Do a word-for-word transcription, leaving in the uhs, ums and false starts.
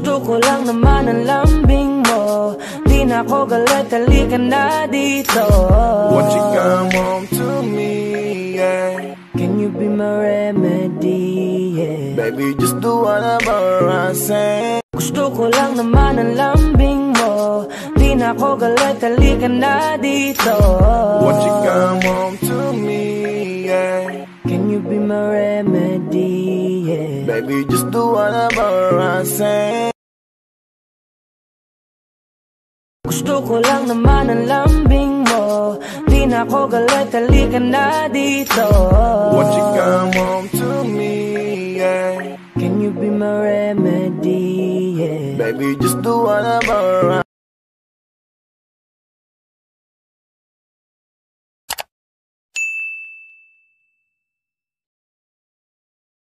Gusto ko lang naman ang lambing mo. Di na ako galit, halika na dito. Won't you come home to me, yeah? Can you be my remedy, yeah? Baby, just do whatever I say. Gusto ko lang naman ang lambing mo. Di na ako galit, halika na dito. Won't you come home to me, yeah? Can you be my remedy, yeah? Baby, just do whatever I say. Gusto ko lang naman ang lambing mo. Di na ako galit, halika na dito. Won't you come home to me, yeah? Can you be my remedy, yeah? Baby, just do whatever I